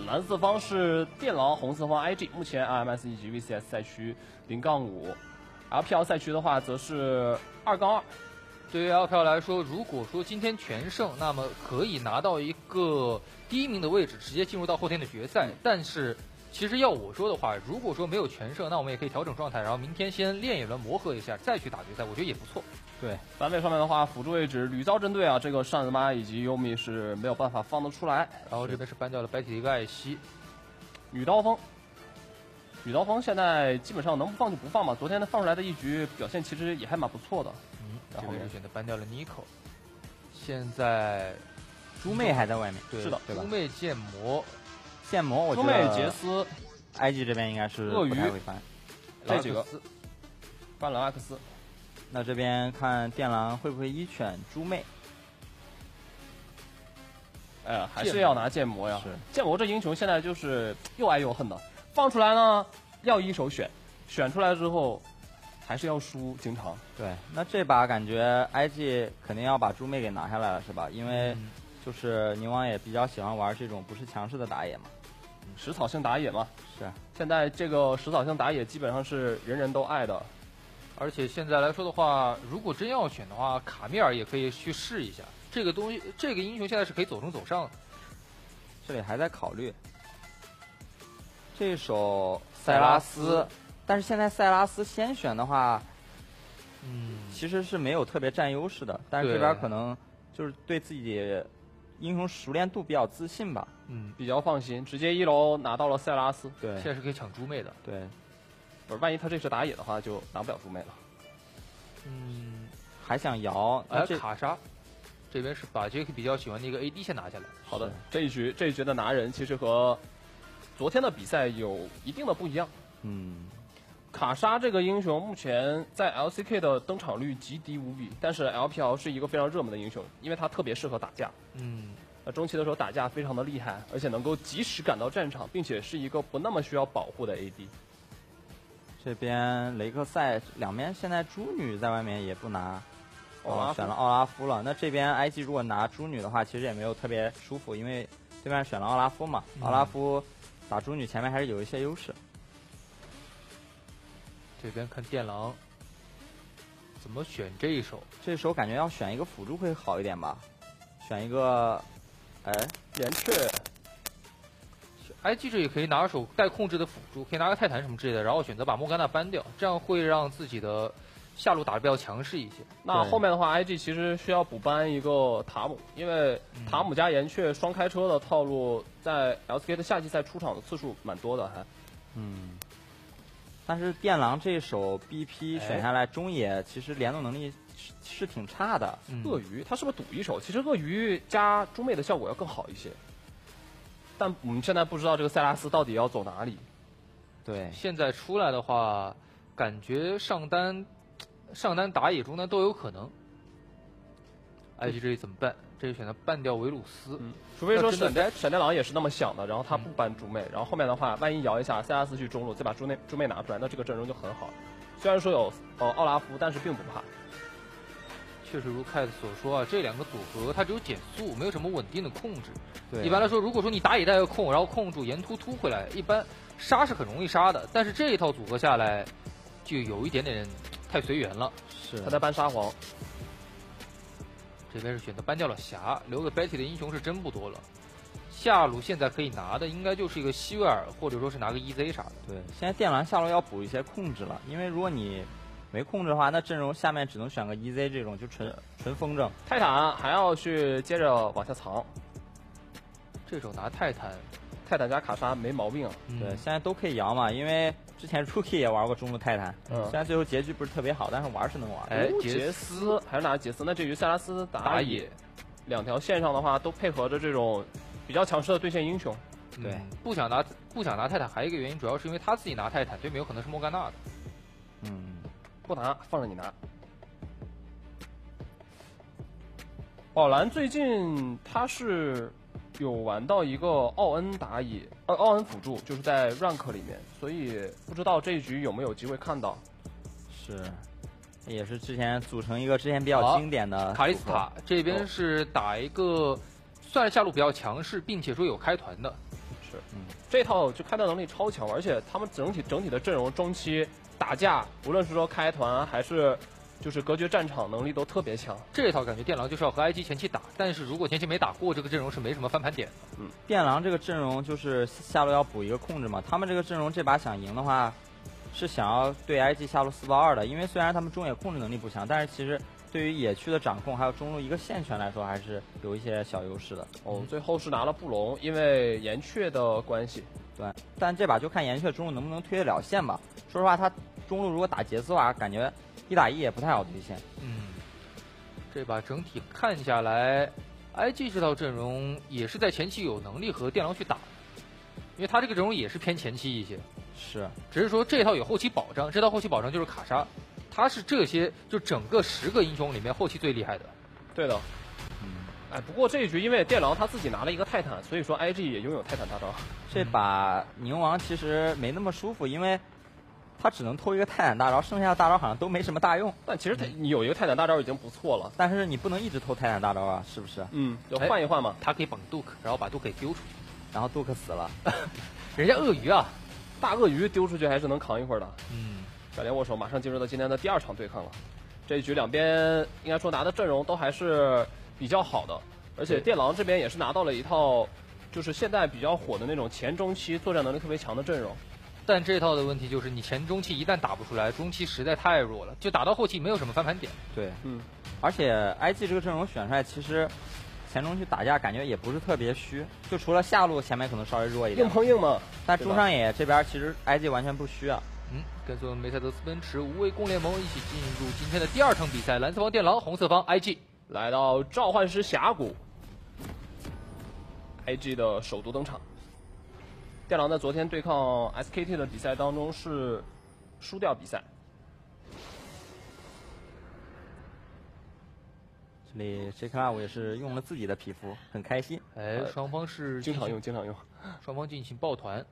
蓝色方是电狼，红色方 IG。目前 RMS 以及 VCS 赛区0-5，LPL 赛区的话则是2-2。 对于 LPL 来说，如果说今天全胜，那么可以拿到一个第1名的位置，直接进入到后天的决赛。但是，其实要我说的话，如果说没有全胜，那我们也可以调整状态，然后明天先练一轮磨合一下，再去打决赛，我觉得也不错。 对，单位上面的话，辅助位置屡遭针对啊，这个扇子妈以及优米是没有办法放得出来。 然后这边是搬掉了 Betty 的一个艾希， 女刀锋现在基本上能不放就不放吧。昨天放出来的一局表现其实也还蛮不错的。 这边是选择搬掉了 Nico。现在猪妹还在外面， 对， 是的， 猪妹剑魔， 猪我觉得妹杰斯 ，IG 这边应该是鳄鱼不太会翻， 这几个翻了阿克斯。 那这边看电狼会不会一选猪妹？ 哎呀，还是要拿剑魔呀！ 是剑魔这英雄现在就是又爱又恨的，放出来呢要一手选，选出来之后还是要输，经常。 对，那这把感觉 IG 肯定要把猪妹给拿下来了，是吧？因为就是宁王也比较喜欢玩这种不是强势的打野嘛， 食草性打野嘛。 是。现在这个食草性打野基本上是人人都爱的。 而且现在来说的话，如果真要选的话，卡米尔也可以去试一下这个东西。这个英雄现在是可以走中走上的， 这里还在考虑。这手塞拉斯，但是现在塞拉斯先选的话，其实是没有特别占优势的。但是这边可能就是对自己英雄熟练度比较自信吧， 比较放心，直接1楼拿到了塞拉斯。 对， 现在是可以抢猪妹的。 对。 不是，万一他这是打野的话，就拿不了猪妹了。 还想摇。 卡莎这边是把杰克比较喜欢的一个 AD 先拿下来。 好的，这一局的拿人其实和昨天的比赛有一定的不一样。卡莎这个英雄目前在 LCK 的登场率极低无比，但是 LPL 是一个非常热门的英雄，因为他特别适合打架。中期的时候打架非常的厉害，而且能够及时赶到战场，并且是一个不那么需要保护的 AD。 这边雷克赛两边现在猪女在外面也不拿，选了奥拉夫了。那这边 IG 如果拿猪女的话，其实也没有特别舒服，因为对面选了奥拉夫嘛，奥拉夫打猪女前面还是有一些优势。 这边看电狼怎么选这一手， 这手感觉要选一个辅助会好一点吧，选一个， 岩雀。 IG 这也可以拿手带控制的辅助，可以拿个泰坦什么之类的，然后选择把莫甘娜搬掉，这样会让自己的下路打得比较强势一些。 那后面的话 ，IG 其实需要补搬一个塔姆，因为塔姆加岩雀双开车的套路在 LCK 的夏季赛出场的次数蛮多的，还。 但是电狼这手 BP 选下来，中野其实联动能力是挺差的。 鳄鱼他是不是赌一手？其实鳄鱼加猪妹的效果要更好一些。但我们现在不知道这个塞拉斯到底要走哪里。 对， 现在出来的话，感觉上单打野中单都有可能。IG 这里怎么办？这里选择办掉维鲁斯， 除非说闪电狼也是那么想的，然后他不搬猪妹，然后后面的话，万一摇一下塞拉斯去中路，再把猪妹拿出来，那这个阵容就很好。虽然说有奥拉夫，但是并不怕。 确实如凯子所说啊，这两个组合它只有减速，没有什么稳定的控制。 对， 一般来说，如果说你打野带个控，然后控住沿突回来，一般杀是很容易杀的。但是这一套组合下来，就有一点点太随缘了。 是他在搬沙皇， 这边是选择搬掉了霞，留给 Betty 的英雄是真不多了。下路现在可以拿的应该就是一个希维尔，或者说是拿个 EZ 啥的。 对，现在电狼下路要补一些控制了，因为如果你没控制的话，那阵容下面只能选个 EZ 这种，就纯风筝。 泰坦还要去接着往下藏。 这手拿泰坦加卡莎没毛病啊。 对，现在都可以摇嘛，因为之前 Rookie 也玩过中路泰坦，虽然最后结局不是特别好，但是玩是能玩。 杰斯还是拿杰斯，那这局塞拉斯打野，两条线上的话都配合着这种比较强势的对线英雄。 对，不想拿泰坦，还有一个原因主要是因为他自己拿泰坦，对面有可能是莫甘娜的。 不拿，放着你拿。宝蓝最近他是有玩到一个奥恩打野，奥恩辅助，就是在 rank 里面，所以不知道这一局有没有机会看到。 是，也是之前组成一个之前比较经典的卡利斯塔这边是打一个算是下路比较强势，并且说有开团的。 是， 是，这套就开团能力超强，而且他们整体的阵容中期打架，无论是说开团还是就是隔绝战场能力都特别强。 这一套感觉电狼就是要和 IG 前期打，但是如果前期没打过，这个阵容是没什么翻盘点的。 电狼这个阵容就是下路要补一个控制嘛，他们这个阵容这把想赢的话，是想要对 IG 下路4爆2的，因为虽然他们中野控制能力不强，但是其实对于野区的掌控还有中路一个线权来说，还是有一些小优势的。 最后是拿了布隆，因为岩雀的关系。 对，但这把就看岩雀中路能不能推得了线吧。说实话，他中路如果打杰斯的话，感觉1打1也不太好推线。 这把整体看下来 ，IG 这套阵容也是在前期有能力和电狼去打，因为他这个阵容也是偏前期一些。 是， 只是说这套有后期保障，这套后期保障就是卡莎，他是这些就整个10个英雄里面后期最厉害的。 对的。不过这一局因为电狼他自己拿了一个泰坦，所以说 IG 也拥有泰坦大招。 这把宁王其实没那么舒服，因为他只能偷一个泰坦大招，剩下的大招好像都没什么大用。 但其实你有一个泰坦大招已经不错了。 但是你不能一直偷泰坦大招啊，是不是？ 就换一换嘛。 他可以绑杜克，然后把杜克给丢出去， 然后杜克死了。 人家鳄鱼啊， 大鳄鱼丢出去还是能扛一会儿的。小联握手马上进入到今天的第2场对抗了。这一局两边应该说拿的阵容都还是比较好的，而且电狼这边也是拿到了一套就是现在比较火的那种前中期作战能力特别强的阵容。 但这套的问题就是你前中期一旦打不出来，中期实在太弱了，就打到后期没有什么翻盘点。 对，而且 IG 这个阵容选出来，其实前中期打架感觉也不是特别虚，就除了下路前面可能稍微弱一点， 硬碰硬嘛。 但中上野这边其实 IG 完全不虚啊。 跟随梅赛德斯奔驰无畏共联盟一起进入今天的第2场比赛，蓝色方电狼，红色方 IG 来到召唤师峡谷 ，IG 的首度登场。电狼在昨天对抗 SKT 的比赛当中是输掉比赛。 这里 J-Club 也是用了自己的皮肤，很开心。 双方是经常用。 双方进行抱团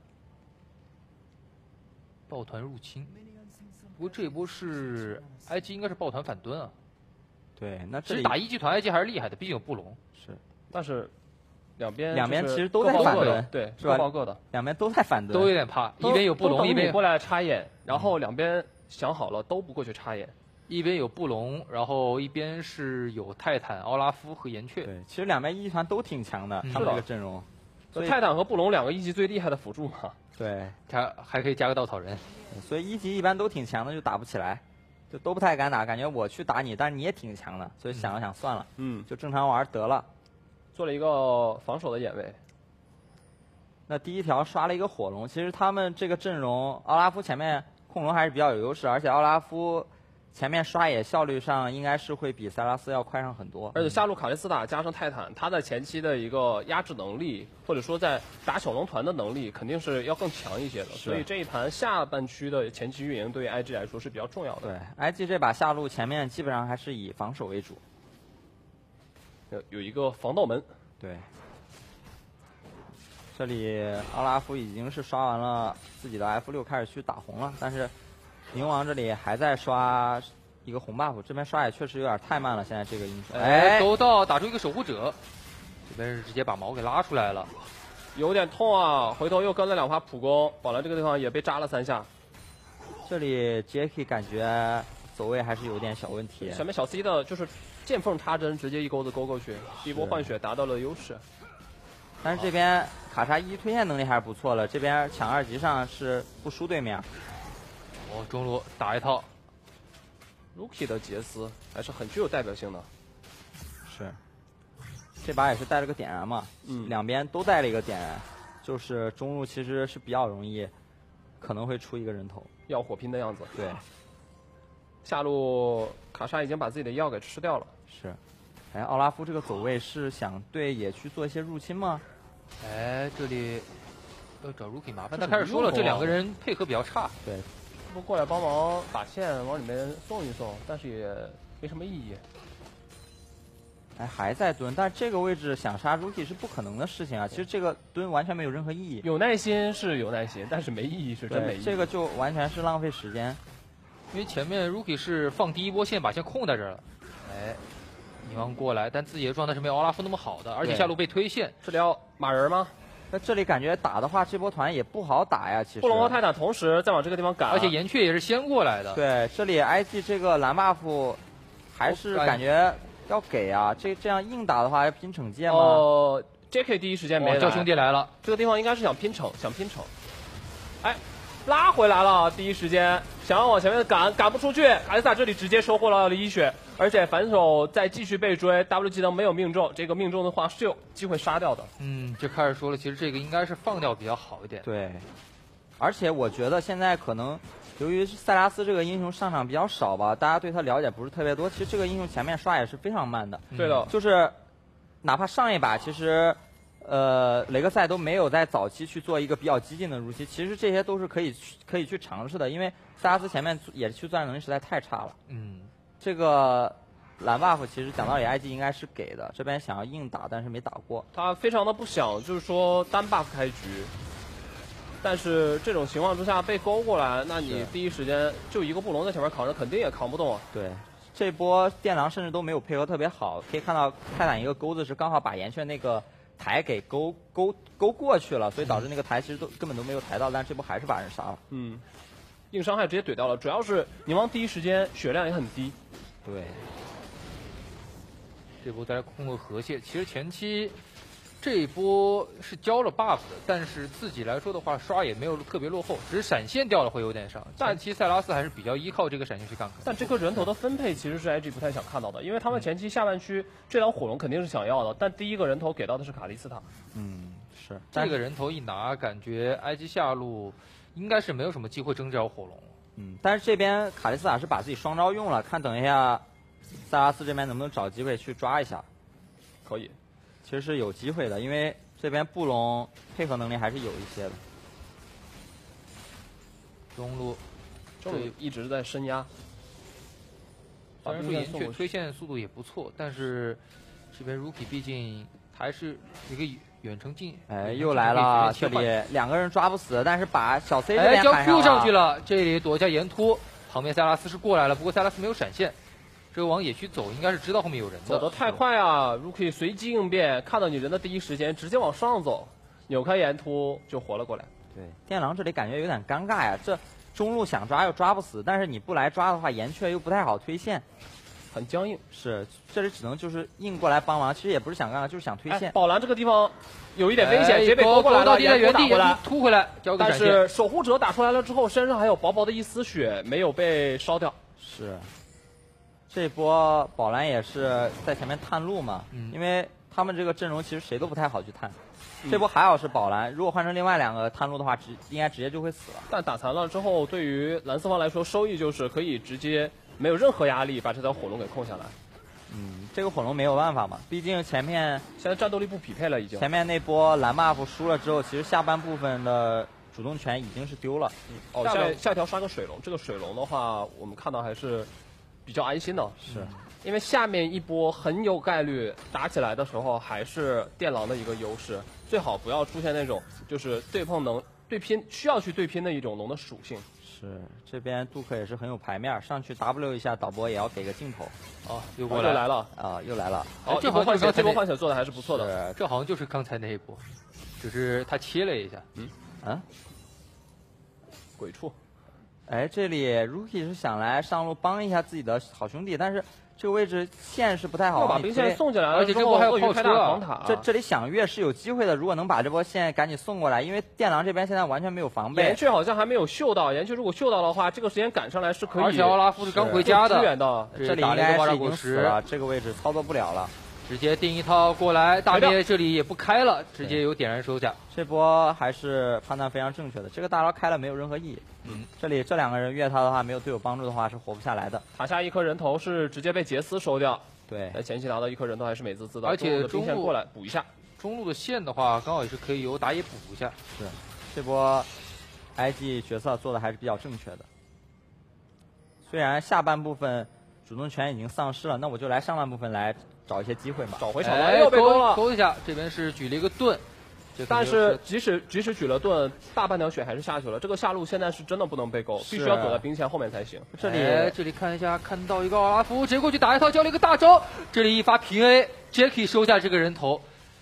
入侵。不过这一波是 IG 应该是抱团反蹲啊。 对，那这里打一级团 IG 还是厉害的，毕竟有布隆。 是， 但是两边其实都在反蹲， 对， 是吧？ 各抱各的， 两边都在反蹲， 都有点怕。一边有布隆，一边过来插眼，然后两边想好了都不过去插眼。 一边有布隆，然后一边是有泰坦、奥拉夫和岩雀。 对，其实两边一级团都挺强的，他们这个阵容。 泰坦和布隆2个1级最厉害的辅助嘛。 对， 他还可以加个稻草人。 所以1级一般都挺强的，就打不起来，就都不太敢打，感觉我去打你，但是你也挺强的，所以想了想算了，就正常玩得了。 做了一个防守的眼位。 那第一条刷了一个火龙，其实他们这个阵容，奥拉夫前面控龙还是比较有优势，而且奥拉夫前面刷野效率上应该是会比塞拉斯要快上很多。 而且下路卡莉斯塔加上泰坦，他在前期的一个压制能力，或者说在打小龙团的能力，肯定是要更强一些的。所以这一盘下半区的前期运营对于 IG 来说是比较重要的。 对 ，IG 这把下路前面基本上还是以防守为主。 有一个防盗门。 对。这里奥拉夫已经是刷完了自己的 F6，开始去打红了，但是宁王这里还在刷一个红 buff， 这边刷也确实有点太慢了。现在这个英雄， 勾到打出一个守护者，这边是直接把矛给拉出来了， 有点痛啊！回头又跟了2发普攻，宝蓝这个地方也被扎了3下。 这里 Jacky 感觉走位还是有点小问题。 前面小 C 的就是见缝插针，直接一钩子勾过去，第一波换血达到了优势。 但是这边卡莎1推线能力还是不错了，这边抢2级上是不输对面。 中路打一套 ，Rookie 的杰斯还是很具有代表性的。 是，这把也是带了个点燃嘛，两边都带了一个点燃，就是中路其实是比较容易，可能会出一个人头， 要火拼的样子。 对， 下路卡莎已经把自己的药给吃掉了。 是，奥拉夫这个走位是想对野区做一些入侵吗？ 这里要找 Rookie 麻烦。他开始说了，这2个人配合比较差。 对， 不过来帮忙把线往里面送一送，但是也没什么意义。 还在蹲，但是这个位置想杀 Rookie 是不可能的事情啊！其实这个蹲完全没有任何意义。 有耐心是有耐心，但是没意义是真没意义。 这个就完全是浪费时间， 因为前面 Rookie 是放第一波线把线控在这儿了。宁王过来，但自己的状态是没有奥拉夫那么好的，而且下路被推线。 这里要马人吗？ 那这里感觉打的话，这波团也不好打呀。其实布隆和泰坦同时在往这个地方赶， 而且岩雀也是先过来的。 对，这里 IG 这个蓝 buff 还是感觉要给啊。这样硬打的话，要拼惩戒吗 ？JK 第一时间没来， 叫兄弟来了。 这个地方应该是想拼惩。哎，拉回来了，第一时间想要往前面赶不出去。卡丽萨这里直接收获了一血，而且反手再继续被追 ，W 技能没有命中，这个命中的话是有机会杀掉的。 就开始说了，其实这个应该是放掉比较好一点。 对，而且我觉得现在可能由于塞拉斯这个英雄上场比较少吧，大家对他了解不是特别多。其实这个英雄前面刷也是非常慢的。 对的， 就是哪怕上一把其实。雷克赛都没有在早期去做一个比较激进的入期，其实这些都是可以去尝试的，因为塞拉斯前面也是去作战能力实在太差了。这个蓝 buff 其实讲道理 IG 应该是给的，这边想要硬打，但是没打过。 他非常的不想就是说单 buff 开局，但是这种情况之下被勾过来，那你第一时间就一个布隆在前面扛着，肯定也扛不动啊。 对。这波电狼甚至都没有配合特别好，可以看到泰坦一个钩子是刚好把岩雀那个台给勾过去了，所以导致那个台其实根本都没有抬到，但这波还是把人杀了。 硬伤害直接怼掉了，主要是宁王第一时间血量也很低。 对， 这波再来控个河蟹，其实前期这一波是交了 buff 的，但是自己来说的话，刷也没有特别落后，只是闪现掉了会有点伤。前期塞拉斯还是比较依靠这个闪现去干。 但这颗人头的分配其实是 IG 不太想看到的，因为他们前期下半区这条火龙肯定是想要的，但第一个人头给到的是卡莉斯塔。 是这个人头一拿，感觉 IG 下路应该是没有什么机会争这条火龙。 但是这边卡莉斯塔是把自己双招用了，看等一下塞拉斯这边能不能找机会去抓一下。 可以。 其实是有机会的，因为这边布隆配合能力还是有一些的。 中路一直在深压， 虽然说岩雀推线速度也不错，但是这边 Rookie 毕竟还是一个远程近。 又来了，这里两个人抓不死，但是把小 C 这边叫 Q 上去了，这里躲一下岩突，旁边塞拉斯是过来了，不过塞拉斯没有闪现。这个往野区走，应该是知道后面有人的。 走得太快啊 ！Rookie 随机应变，看到你人的第一时间，直接往上走，扭开岩突就活了过来。 对，电狼这里感觉有点尴尬呀，这中路想抓又抓不死，但是你不来抓的话，岩雀又不太好推线， 很僵硬。 是，这里只能就是硬过来帮忙，其实也不是想干嘛，就是想推线。 宝蓝这个地方有一点危险，直接被勾过来了， 在原地突回来， 但是守护者打出来了之后，身上还有薄薄的一丝血，没有被烧掉。 是。这波宝蓝也是在前面探路嘛，因为他们这个阵容其实谁都不太好去探。这波还好是宝蓝，如果换成另外两个探路的话，应该直接就会死了。 但打残了之后，对于蓝四方来说，收益就是可以直接没有任何压力把这条火龙给控下来。 这个火龙没有办法嘛，毕竟前面现在战斗力不匹配了已经。 前面那波蓝 buff 输了之后，其实下半部分的主动权已经是丢了。 下一条杀个水龙，这个水龙的话，我们看到还是比较安心的， 是因为下面一波很有概率打起来的时候还是电狼的一个优势，最好不要出现那种就是对拼需要去对拼的一种龙的属性。 是，这边杜克也是很有牌面，上去 W 一下，导播也要给个镜头。 又过来了又来了。 这波换血做的还是不错的。 这好像就是刚才那一波，只是他切了一下。 鬼畜。 这里 Rookie 是想来上路帮一下自己的好兄弟，但是这个位置线是不太好。 要把兵线送进来了， 而且这波还有炮车狂塔。 这里响月是有机会的，如果能把这波线赶紧送过来，因为电狼这边现在完全没有防备。 岩雀好像还没有嗅到，岩雀如果嗅到的话，这个时间赶上来是可以。 而且奥拉夫是刚回家的， 这里应该是已经死了，这个位置操作不了了。 直接定一套过来，大灭这里也不开了，直接有点燃收下。 这波还是判断非常正确的，这个大招开了没有任何意义。这里这两个人越他的话，没有队友帮助的话是活不下来的。 塔下一颗人头是直接被杰斯收掉。 对， 在前期拿到一颗人头还是美滋滋的， 而且中路过来补一下。 中路的线的话，刚好也是可以由打野补一下。 是，这波 IG 角色做的还是比较正确的。虽然下半部分主动权已经丧失了，那我就来上半部分来找一些机会嘛。 找回场了，又被勾了， 勾一下。这边是举了一个盾， 但是即使举了盾，大半条血还是下去了。这个下路现在是真的不能被勾，必须要躲在兵线后面才行。 这里看一下，看到一个奥拉夫，直接过去打一套，交了一个大招。这里一发平 A，Jacky 收下这个人头。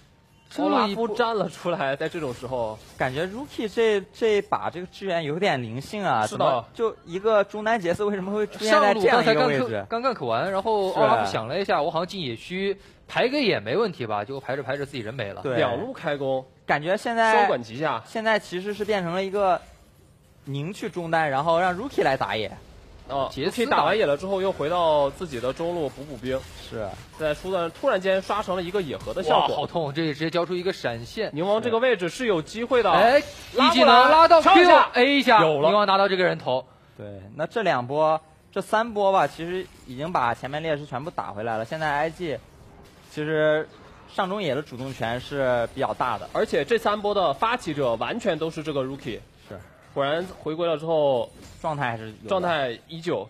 奥拉夫站了出来，在这种时候， 感觉 Rookie 这把这个支援有点灵性啊， 是的， 就一个中单杰斯为什么会出现在这样一个位置？ 刚gank完，然后奥拉夫想了一下，我好像进野区排个野没问题吧？结果排着排着自己人没了， 对， 两路开弓， 感觉现在双管齐下， 现在其实是变成了一个宁去中单，然后让 Rookie 来打野。 Rookie 打完野了之后，又回到自己的中路补兵。 是， 在突然间刷成了一个野合的效果， 好痛！这里直接交出一个闪现。 宁王这个位置是有机会的， 哎，一技能拉到 Q，A 一下， 有了， 宁王拿到这个人头。 对，那这3波吧，其实已经把前面劣势全部打回来了。现在 IG 其实上中野的主动权是比较大的， 而且这3波的发起者完全都是这个 Rookie。 是， 果然回归了之后， 状态依旧。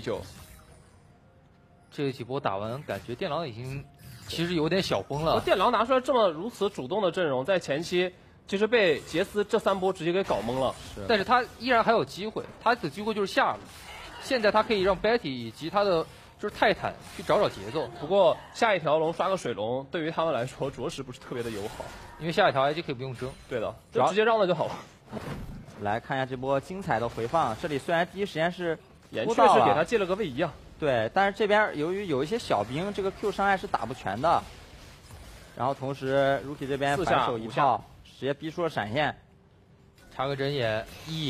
这几波打完，感觉电狼已经其实有点小崩了。 电狼拿出来如此主动的阵容，在前期其实被杰斯这3波直接给搞懵了。 但是他依然还有机会，他的机会就是下路。现在他可以让 Betty 以及他的就是泰坦去找节奏。 不过下一条龙刷个水龙，对于他们来说着实不是特别的友好， 因为下一条 IG 可以不用争。 对的，就直接让了就好了。 来看一下这波精彩的回放，这里虽然第一时间是确实给他借了个位移啊。 对，但是这边由于有一些小兵，这个 Q 伤害是打不全的。然后同时 Rookie 这边反手一炮，直接逼出了闪现， 插个针眼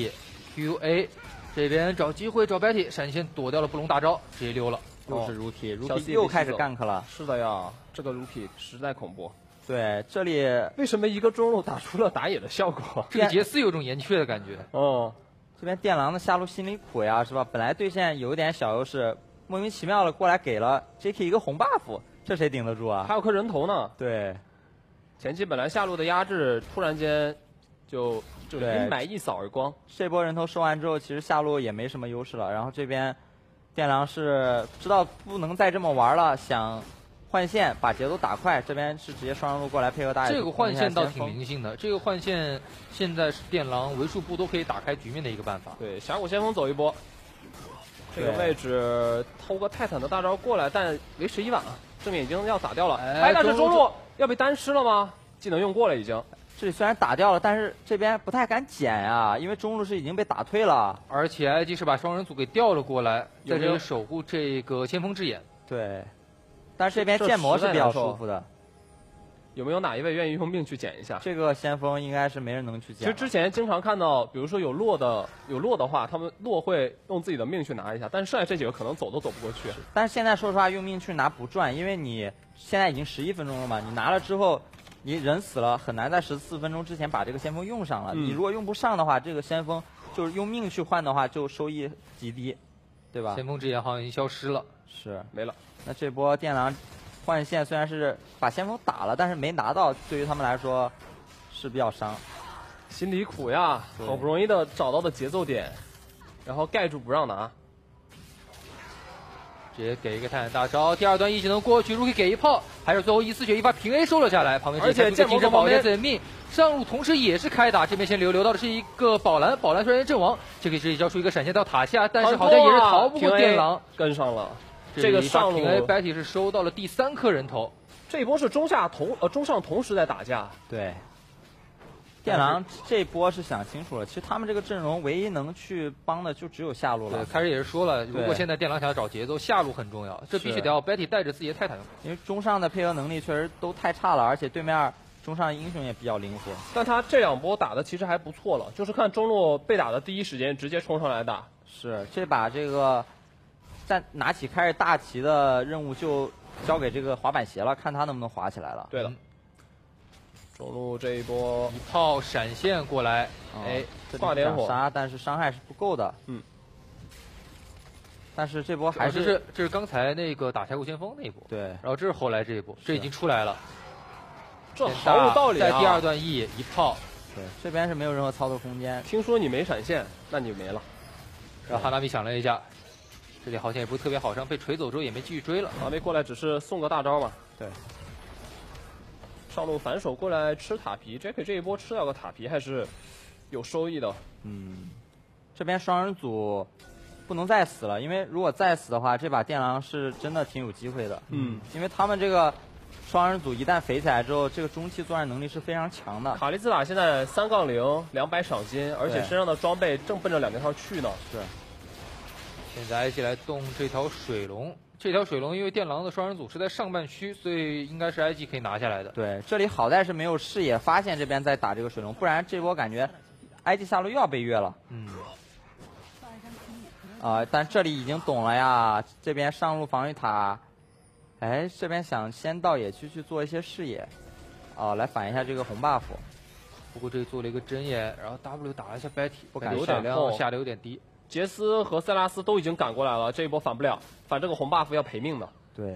EQA， 这边找机会找 Betty， 闪现躲掉了布隆大招，直接溜了。 又是 Rookie 又开始gank了。 是的呀，这个 Rookie 实在恐怖。 对，这里为什么一个中路打出了打野的效果？ 这个杰斯有种岩雀的感觉。 哦， 这边电狼的下路心里苦呀，是吧？本来对线有点小优势，莫名其妙的过来给了 JK 一个红 buff， 这谁顶得住啊？ 还有颗人头呢。 对， 前期本来下路的压制，突然间就阴霾一扫而光。 这波人头收完之后，其实下路也没什么优势了。然后这边电狼是知道不能再这么玩了，想换线把节奏打快，这边是直接双人路过来配合大野。 这个换线倒挺灵性的，这个换线现在是电狼为数不多可以打开局面的一个办法。 对，峡谷先锋走一波，这个位置偷个泰坦的大招过来，但为时已晚啊，正面已经要打掉了。哎，但是中路要被单吃了吗？技能用过了已经。 这里虽然打掉了，但是这边不太敢捡啊，因为中路是已经被打退了， 而且 IG 是把双人组给调了过来，在这里守护这个先锋之眼。 对。但是这边建模是比较舒服的， 有没有哪一位愿意用命去捡一下？ 这个先锋应该是没人能去捡。 其实之前经常看到，比如说有落的话，他们落会用自己的命去拿一下，但是剩下这几个可能走都走不过去。 但是现在说实话，用命去拿不赚，因为你现在已经11分钟了嘛，你拿了之后，你人死了，很难在14分钟之前把这个先锋用上了。你如果用不上的话，这个先锋就是用命去换的话，就收益极低，对吧？ 先锋之眼好像已经消失了， 是没了。 那这波电狼换线虽然是把先锋打了，但是没拿到，对于他们来说是比较伤， 心里苦呀，好不容易的找到的节奏点，然后盖住不让拿， 直接给一个泰坦大招，第2段一技能过去 ，Rookie 给一炮，还是最后一丝血一发平 A 收了下来，旁边而且竞争保卫自己的命，上路同时也是开打，这边先留到的是一个宝蓝，宝蓝虽然阵亡，这个是交出一个闪现到塔下，但是好像也是逃不过电狼， 跟上了。 这个上路 Betty 是收到了第3颗人头， 这一波是中上同时在打架。 对，电狼这波是想清楚了，其实他们这个阵容唯一能去帮的就只有下路了。 对，开始也是说了，如果现在电狼想要找节奏，下路很重要，这必须得要 Betty 带着自己的泰坦， 因为中上的配合能力确实都太差了，而且对面中上英雄也比较灵活。 但他这2波打的其实还不错了，就是看中路被打的第一时间直接冲上来打。 是，这把这个在拿起开始大旗的任务就交给这个滑板鞋了，看他能不能滑起来了。 对了，中路这一波一炮闪现过来，哎， 挂点火杀，但是伤害是不够的。但是这波还是这是刚才那个打峡谷先锋那一波。 对， 然后这是后来这一波，这已经出来了。 这毫无道理啊！ 在第2段 E 一炮， 对，这边是没有任何操作空间。 听说你没闪现，那你就没了。 然后哈纳米想了一下，这里好像也不是特别好伤，被锤走之后也没继续追了。 哈纳米过来只是送个大招嘛。 对。 上路反手过来吃塔皮 ，Jack 这一波吃到个塔皮还是有收益的。 这边双人组不能再死了，因为如果再死的话，这把电狼是真的挺有机会的。因为他们这个双人组一旦肥起来之后，这个中期作战能力是非常强的。 卡利斯塔现在3-0，200赏金，而且身上的装备正奔着2件套去呢。 是。 现在 IG 来动这条水龙，这条水龙因为电狼的双人组是在上半区，所以应该是 IG 可以拿下来的。 对，这里好在是没有视野发现这边在打这个水龙，不然这波感觉 IG 下路又要被越了。但这里已经懂了呀，这边上路防御塔，哎，这边想先到野区去做一些视野，来反一下这个红 buff。 不过这里做了一个针眼，然后 W 打了一下 Betty， 不敢有点量下的有点低。 杰斯和塞拉斯都已经赶过来了，这一波反不了，反这个红 buff 要赔命的。 对，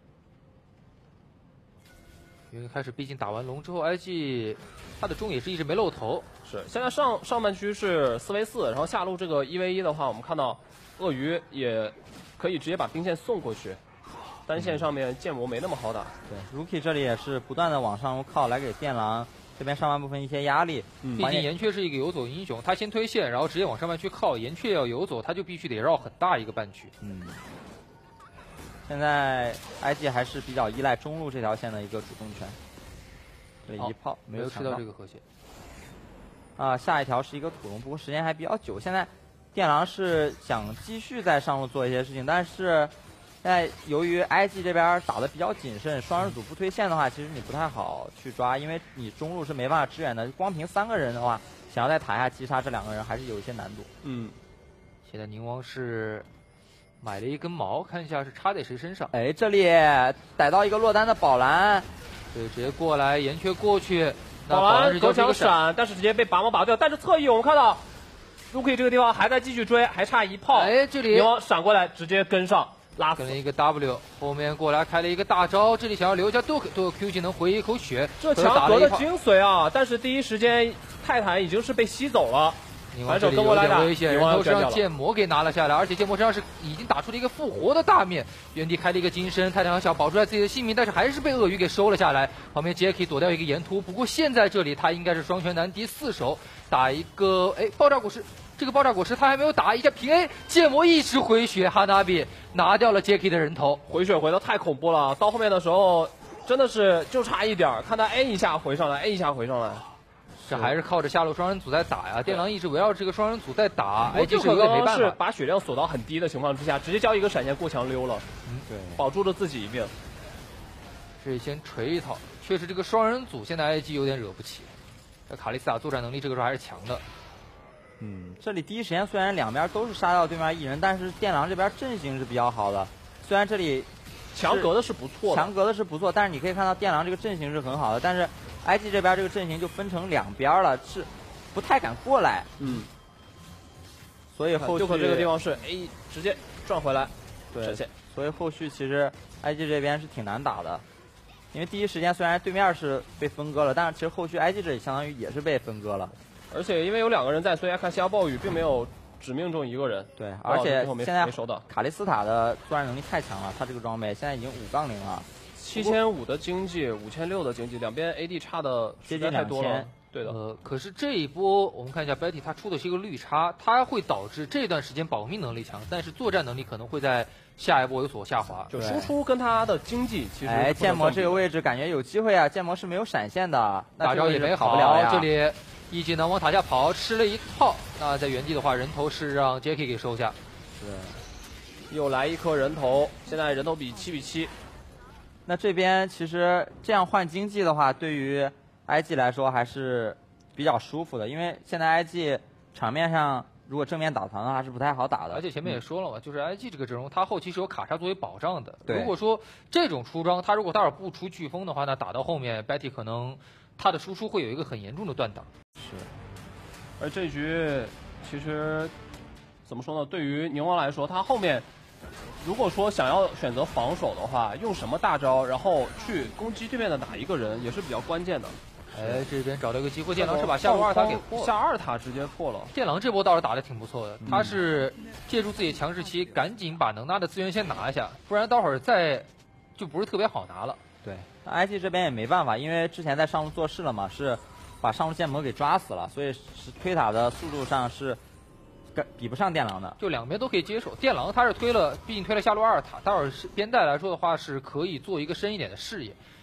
因为开始毕竟打完龙之后 ，IG 他的中野是一直没露头。 是，现在上半区是4v4，然后下路这个1v1的话，我们看到鳄鱼也可以直接把兵线送过去，单线上面剑魔没那么好打。 对 ，Rookie 这里也是不断的往上路靠，来给电狼这边上半部分一些压力。 毕竟岩雀是一个游走英雄，他先推线，然后直接往上半区靠。岩雀要游走，他就必须得绕很大一个半区。 现在 IG 还是比较依赖中路这条线的一个主动权。这里一炮没有吃到这个河蟹。 下一条是一个土龙，不过时间还比较久。现在电狼是想继续在上路做一些事情，但是现在由于 IG 这边打得比较谨慎，双人组不推线的话，其实你不太好去抓，因为你中路是没办法支援的。光凭3个人的话，想要在塔下击杀这2个人还是有一些难度。 现在宁王是买了一根矛，看一下是插在谁身上。 哎，这里逮到一个落单的宝蓝， 对，直接过来，岩雀过去。 宝蓝隔墙闪，但是直接被拔毛拔掉。但是侧翼我们看到 Rookie 这个地方还在继续追，还差1炮。 哎，这里宁王闪过来，直接跟上。拉跟了一个 W， 后面过来开了一个大招，这里想要留下杜克 Q 技能回一口血， 这强格的精髓啊！但是第一时间泰坦已经是被吸走了，反手跟过来的危险，人头身上剑魔给拿了下来，而且剑魔身上是已经打出了一个复活的大面，原地开了一个金身，泰坦想保住自己的性命，但是还是被鳄鱼给收了下来。旁边 Jacky 躲掉一个沿突，不过现在这里他应该是双拳难敌4手，打一个爆炸果实。这个爆炸果实他还没有打一下平 A， 剑魔一直回血，哈纳比拿掉了 Jacky 的人头， 回血回的太恐怖了，到后面的时候真的是就差一点，看他 A 一下回上来 ，A 一下回上来， 这还是靠着下路双人组在打呀。电狼一直围绕这个双人组在打，IG 是有点没办法，是把血量锁到很低的情况之下，直接交一个闪现过墙溜了， 对， 保住了自己一命。 这里先锤一套，确实这个双人组现在 IG 有点惹不起，这卡莉斯塔作战能力这个时候还是强的。 这里第一时间虽然两边都是杀掉对面一人，但是电狼这边阵型是比较好的。虽然这里强格的是不错的， 强格的是不错，但是你可以看到电狼这个阵型是很好的，但是 IG 这边这个阵型就分成2边了，是不太敢过来。所以后续就和这个地方是 A 直接转回来， 对，所以后续其实 IG 这边是挺难打的，因为第一时间虽然对面是被分割了，但是其实后续 IG 这里相当于也是被分割了。 而且因为有2个人在，所以阿卡西亚暴雨并没有只命中1个人。 对，而且现在卡莉斯塔的作战能力太强了，他这个装备现在已经5-0了 ，7500的经济，5600的经济，两边 AD 差的接近太多了。 2000。 对的， 可是这一波我们看一下 Betty， 他出的是一个绿叉，它会导致这段时间保命能力强，但是作战能力可能会在下一波有所下滑。 就输出跟他的经济其实。 剑魔这个位置感觉有机会啊！剑魔是没有闪现的， 大招也没跑不了呀。 这里一技能往塔下跑，吃了一套。那在原地的话，人头是让 Jacky 给收下。 对， 又来一颗人头，现在人头比7比7。 那这边其实这样换经济的话，对于 IG 来说还是比较舒服的，因为现在 IG 场面上如果正面打团的话是不太好打的。 而且前面也说了嘛，就是 IG 这个阵容，它后期是有卡莎作为保障的。 对， 如果说这种出装，他如果待会儿不出飓风的话，那打到后面 Betty 可能他的输出会有一个很严重的断档。 是。 而这局其实怎么说呢？对于宁王来说，他后面如果说想要选择防守的话，用什么大招，然后去攻击对面的哪一个人，也是比较关键的。 这边找到一个机会，电狼是把下路2塔给破了， 下2塔直接破了。 电狼这波倒是打得挺不错的，他是借助自己强势期，赶紧把能拿的资源先拿下，不然待会儿再就不是特别好拿了。 对，那 IG 这边也没办法，因为之前在上路做事了嘛，是把上路剑魔给抓死了，所以是推塔的速度上是比不上电狼的。 就两边都可以接受，电狼他是推了，毕竟推了下路2塔，待会儿边带来说的话是可以做一个深一点的视野。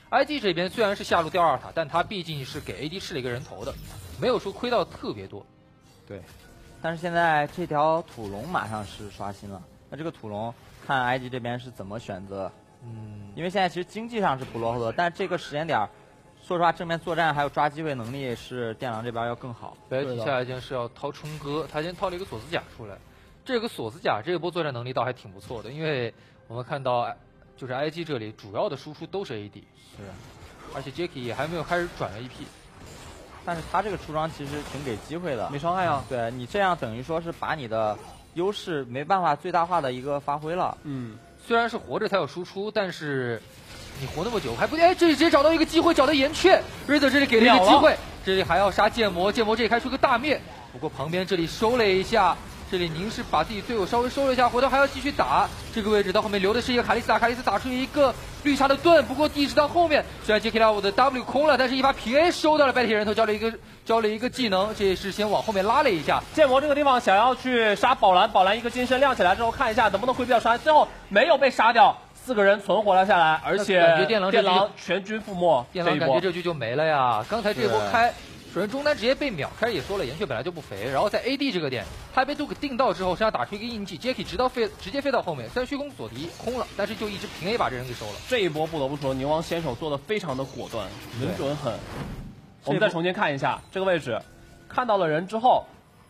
IG 这边虽然是下路掉2塔，但他毕竟是给 AD 吃了一个人头的，没有说亏到特别多。 对，但是现在这条土龙马上是刷新了，那这个土龙看 IG 这边是怎么选择？因为现在其实经济上是不落后的，但这个时间点，说实话，正面作战还有抓机会能力是电狼这边要更好。 白体下一件是要掏冲哥，他先掏了一个锁子甲出来。这个锁子甲这一波作战能力倒还挺不错的，因为我们看到就是 IG 这里主要的输出都是 AD， 是， 而且 Jacky 也还没有开始转 AP， 但是他这个出装其实挺给机会的， 没伤害啊。 对你这样等于说是把你的优势没办法最大化的一个发挥了。 虽然是活着才有输出，但是你活那么久还不这里直接找到一个机会，找到岩雀，瑞德这里给了一个机会，这里还要杀剑魔，剑魔这里开出个大灭，不过旁边这里收了一下。这里宁是把自己队友稍微收了一下，回头还要继续打这个位置，到后面留的是一个卡莉斯塔，卡莉斯打出一个绿茶的盾，不过一直到后面，虽然 JK 我的 W 空了，但是一发平 A 收到了白铁人头，交了一个技能，这也是先往后面拉了一下。 剑魔这个地方想要去杀宝蓝，宝蓝一个金身亮起来之后，看一下能不能回避掉伤害，最后没有被杀掉，4个人存活了下来，而且感觉电狼全军覆没， 电狼感觉这局就没了呀。刚才这波开。首先中单直接被秒，开始也说了，岩雀本来就不肥，然后在 AD 这个点，他被杜克定到之后，身上打出一个印记 ，Jacky 直接飞到后面，虽然虚空锁敌空了，但是就一直平 A 把这人给收了。 这一波不得不说，宁王先手做的非常的果断，稳准狠。我们再重新看一下这个位置，看到了人之后，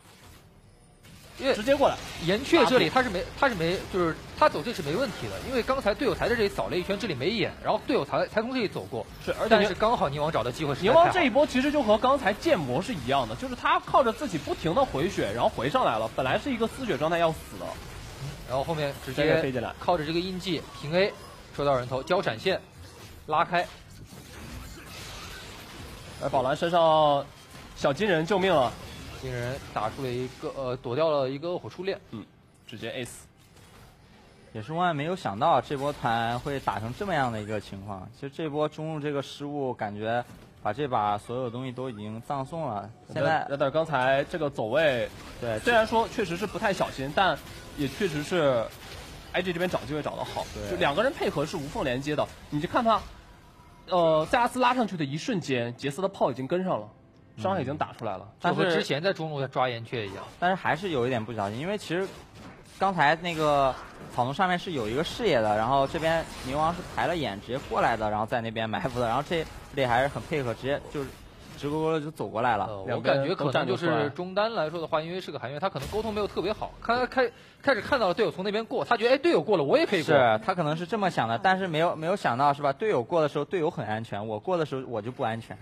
直接过来。 岩雀这里他是没，就是他走这是没问题的，因为刚才队友才在这里扫了一圈，这里没眼，然后队友才从这里走过，但是刚好宁王找的机会是。 宁王这一波其实就和刚才剑魔是一样的，就是他靠着自己不停的回血，然后回上来了，本来是一个丝血状态要死的， 然后后面直接飞进来， 靠着这个印记平 A 收到人头，交闪现拉开， 而宝蓝身上小金人救命了。 金人打出了一个躲掉了一个恶火初恋， 直接 ace， 也是万万没有想到这波团会打成这么样的一个情况。其实这波中路这个失误，感觉把这把所有东西都已经葬送了。现在但刚才这个走位，对，虽然说确实是不太小心，但也确实是 IG 这边找机会找得好，就2个人配合是无缝连接的。你就看他，塞拉斯拉上去的一瞬间，杰斯的炮已经跟上了。伤害已经打出来了， 就和之前在中路抓岩雀一样， 但是还是有一点不小心，因为其实刚才那个草丛上面是有一个视野的，然后这边宁王是排了眼直接过来的，然后在那边埋伏的，然后这里还是很配合，直接就是直勾勾的就走过来了。 我感觉可能就是中单来说的话，因为是个韩月，他可能沟通没有特别好，开始看到了队友从那边过，他觉得队友过了我也可以过， 是他可能是这么想的，但是没有想到是吧？队友过的时候队友很安全，我过的时候我就不安全。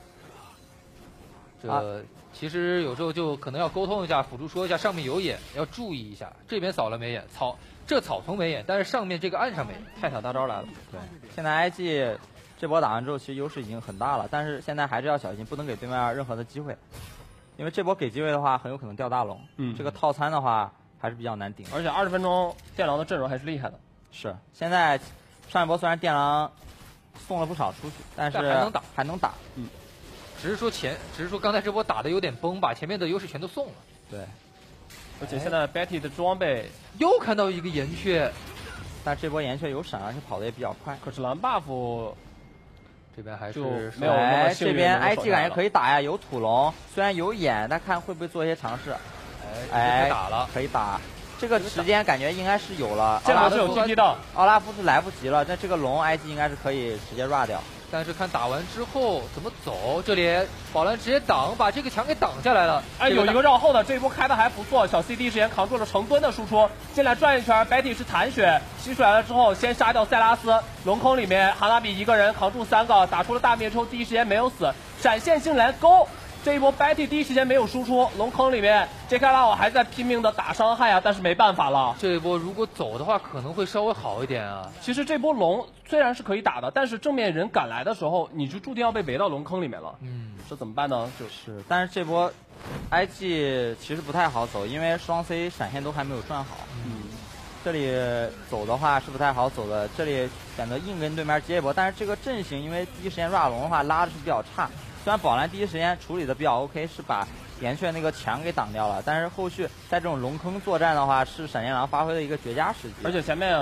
其实有时候就可能要沟通一下，辅助说一下上面有眼，要注意一下。这边扫了没眼，草丛没眼，但是上面这个岸上没眼， 泰塔大招来了。 对，现在 IG 这波打完之后，其实优势已经很大了，但是现在还是要小心，不能给对面任何的机会，因为这波给机会的话，很有可能掉大龙。这个套餐的话还是比较难顶， 而且20分钟电狼的阵容还是厉害的。 是，现在上一波虽然电狼送了不少出去，但是还能打。 只是说刚才这波打的有点崩，把前面的优势全都送了。 对， 而且现在 Betty 的装备又看到一个岩雀， 但这波岩雀有闪，而且跑的也比较快。 可是蓝 buff 这边还是没有那么幸运。 这边 IG 感觉可以打呀，有土龙，虽然有眼，但看会不会做一些尝试。 可以打了， 可以打。这个时间感觉应该是有了。 剑魔是有 TP 的， 奥拉夫是来不及了，但这个龙 IG 应该是可以直接 run 掉。 但是看打完之后怎么走，这里宝蓝直接挡，把这个墙给挡下来了。 有一个绕后的，这一波开的还不错，小 C 第一时间扛住了成吨的输出，进来转一圈 ，Betty 是残血吸出来了之后，先杀掉塞拉斯，龙坑里面哈纳比一个人扛住3个，打出了大灭之后第一时间没有死，闪现性来勾。这一波 Betty 第一时间没有输出，龙坑里面 JK 拉我还在拼命的打伤害啊，但是没办法了。 这一波如果走的话，可能会稍微好一点啊。 其实这波龙虽然是可以打的，但是正面人赶来的时候，你就注定要被围到龙坑里面了。这怎么办呢？ 就是，但是这波 IG 其实不太好走，因为双 C 闪现都还没有转好。这里走的话是不太好走的，这里选择硬跟对面接一波，但是这个阵型因为第一时间 run 龙的话拉的是比较差。虽然宝蓝第一时间处理的比较 OK， 是把岩雀那个墙给挡掉了，但是后续在这种龙坑作战的话，是闪电狼发挥的一个绝佳时机。 而且前面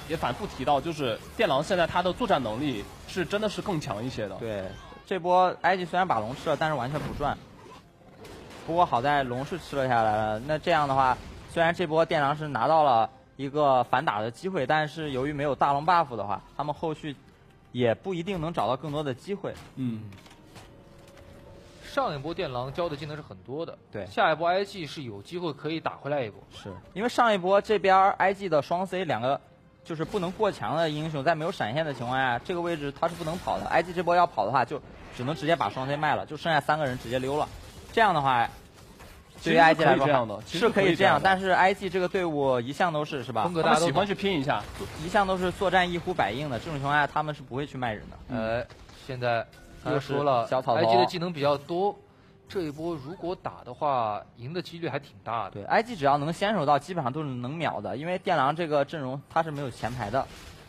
也反复提到，就是电狼现在他的作战能力是真的是更强一些的。 对，这波 IG 虽然把龙吃了，但是完全不赚。不过好在龙是吃了下来了，那这样的话，虽然这波电狼是拿到了一个反打的机会，但是由于没有大龙 buff 的话，他们后续也不一定能找到更多的机会。 上一波电狼交的技能是很多的， 对， 下一波 IG 是有机会可以打回来一波。 是因为上一波这边 IG 的双 C 两个就是不能过强的英雄，在没有闪现的情况下，这个位置他是不能跑的。IG 这波要跑的话，就只能直接把双 C 卖了，就剩下3个人直接溜了。这样的话，对于 IG 来说是可以这样，但是 IG 这个队伍一向都是吧？ 风格大家都喜欢去拼一下， 一向都是作战一呼百应的。这种情况下，他们是不会去卖人的。现在又说了小草头 ，IG 的技能比较多，这一波如果打的话，赢的几率还挺大的。 对 ，IG 只要能先手到，基本上都是能秒的，因为电狼这个阵容它是没有前排的。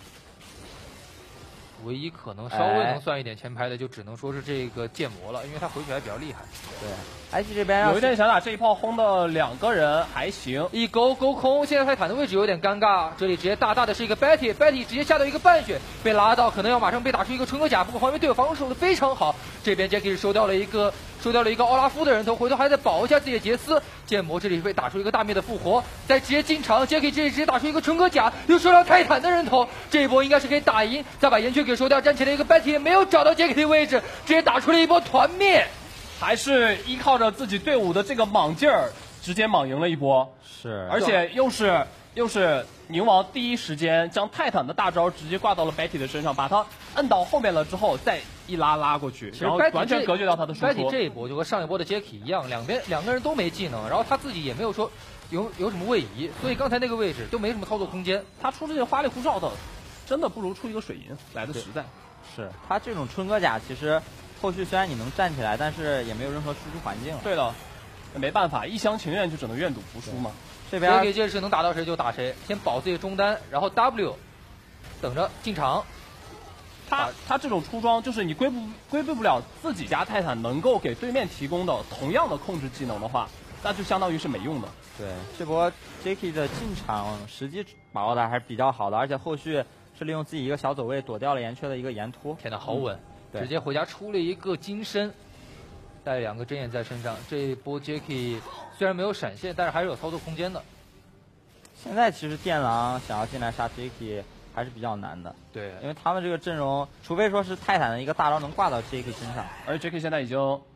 唯一可能稍微能算一点前排的，就只能说是这个剑魔了，因为他回血还比较厉害。 对 ，IG 这边有一点想打，这一炮轰的2个人还行， 一勾空，现在泰坦的位置有点尴尬，这里直接大大的是一个 Betty 直接下到一个半血，被拉到，可能要马上被打出一个春哥甲，不过黄梅队友防守的非常好，这边 Jackie 收掉了一个奥拉夫的人头，回头还得保一下自己的杰斯。剑魔这里被打出一个大灭的复活，再直接进场 ，Jackie 这里直接打出一个春哥甲，又收掉泰坦的人头，这一波应该是可以打赢，再把岩雀给收掉，站起来一个 Betty 没有找到 Jackie 的位置，直接打出了一波团灭， 还是依靠着自己队伍的这个莽劲儿，直接莽赢了一波。 是， 而且又是宁王第一时间将泰坦的大招直接挂到了 Betty 的身上，把他摁到后面了之后，再一拉过去，然后完全隔绝掉他的输出。 Betty 这一波就和上一波的 Jackie 一样，两个人都没技能，然后他自己也没有说有什么位移，所以刚才那个位置都没什么操作空间。 他出这些花里胡哨的，真的不如出一个水银来的实在。 是他这种春哥甲，其实后续虽然你能站起来，但是也没有任何输出环境。 对的，没办法，一厢情愿就只能愿赌服输嘛。 这边 Jackie 这是能打到谁就打谁，先保自己中单，然后 W 等着进场。 他这种出装就是你规避不了自己家泰坦能够给对面提供的同样的控制技能的话，那就相当于是没用的。 对，这波 Jackie 的进场时机把握的还是比较好的，而且后续是利用自己一个小走位躲掉了岩雀的一个岩突。 天哪，好稳！直接回家出了一个金身，带2个针眼在身上。这一波 Jackie 虽然没有闪现，但是还是有操作空间的。 现在其实电狼想要进来杀 Jackie 还是比较难的。 对， 因为他们这个阵容，除非说是泰坦的一个大招能挂到 Jackie 身上， 而且 Jackie 现在已经